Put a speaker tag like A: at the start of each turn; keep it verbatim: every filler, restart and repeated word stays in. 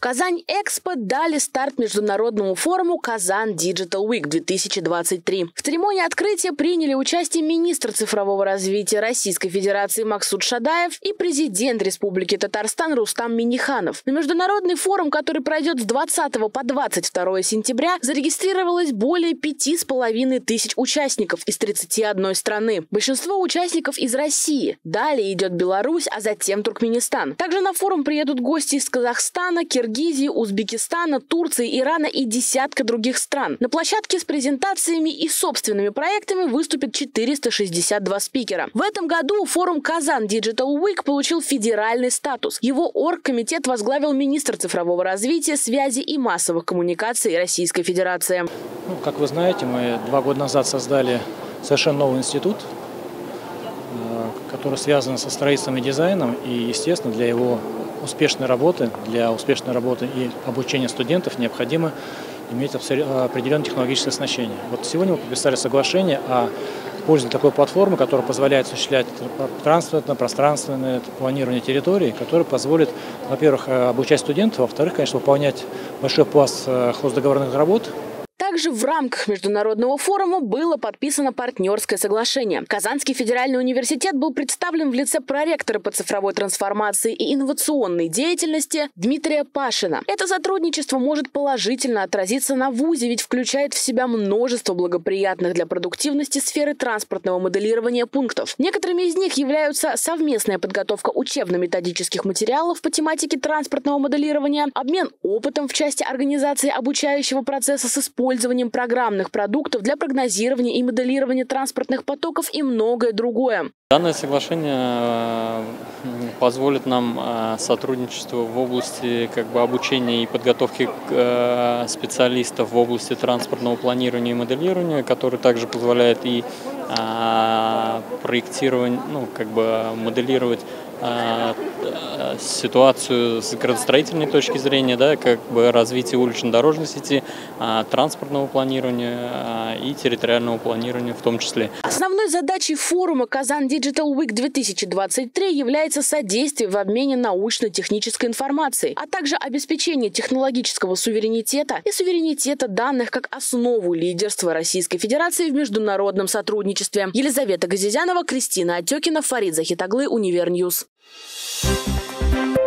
A: Казань-Экспо дали старт международному форуму «Казан Digital Week две тысячи двадцать три». В церемонии открытия приняли участие министр цифрового развития Российской Федерации Максут Шадаев и президент Республики Татарстан Рустам Минниханов. На международный форум, который пройдет с двадцатого по двадцать второе сентября, зарегистрировалось более пяти с половиной тысяч участников из тридцати одной страны. Большинство участников из России. Далее идет Беларусь, а затем Туркменистан. Также на форум приедут гости из Казахстана, Киргизии, Узбекистана, Турции, Ирана и десятка других стран. На площадке с презентациями и собственными проектами выступят четыреста шестьдесят два спикера. В этом году форум «Казан Digital Week» получил федеральный статус. Его оргкомитет возглавил министр цифрового развития, связи и массовых коммуникаций Российской Федерации.
B: Ну, как вы знаете, мы два года назад создали совершенно новый институт, который связан со строительством и дизайном, и, естественно, для его успешной работы, для успешной работы и обучения студентов необходимо иметь определенное технологическое оснащение. Вот сегодня мы подписали соглашение о пользовании такой платформы, которая позволяет осуществлять транспортное, пространственное планирование территории, которое позволит, во-первых, обучать студентов, во-вторых, конечно, выполнять большой пласт хоздоговорных работ.
A: Также в рамках международного форума было подписано партнерское соглашение. Казанский федеральный университет был представлен в лице проректора по цифровой трансформации и инновационной деятельности Дмитрия Пашина. Это сотрудничество может положительно отразиться на вузе, ведь включает в себя множество благоприятных для продуктивности сферы транспортного моделирования пунктов. Некоторыми из них являются совместная подготовка учебно-методических материалов по тематике транспортного моделирования, обмен опытом в части организации обучающего процесса с использованием использованием программных продуктов для прогнозирования и моделирования транспортных потоков и многое другое.
C: Данное соглашение позволит нам сотрудничество в области как бы, обучения и подготовки специалистов в области транспортного планирования и моделирования, который также позволяет и проектировать, ну, как бы моделировать ситуацию с градостроительной точки зрения, да, как бы развитие улично-дорожной сети, транспортного планирования и территориального планирования в том числе.
A: Основной задачей форума «Казан Digital Week две тысячи двадцать три» является содействие в обмене научно-технической информацией, а также обеспечение технологического суверенитета и суверенитета данных как основу лидерства Российской Федерации в международном сотрудничестве. Елизавета Газизянова, Кристина Отекина, Фарид Захитаглы, Универньюз. Thank you.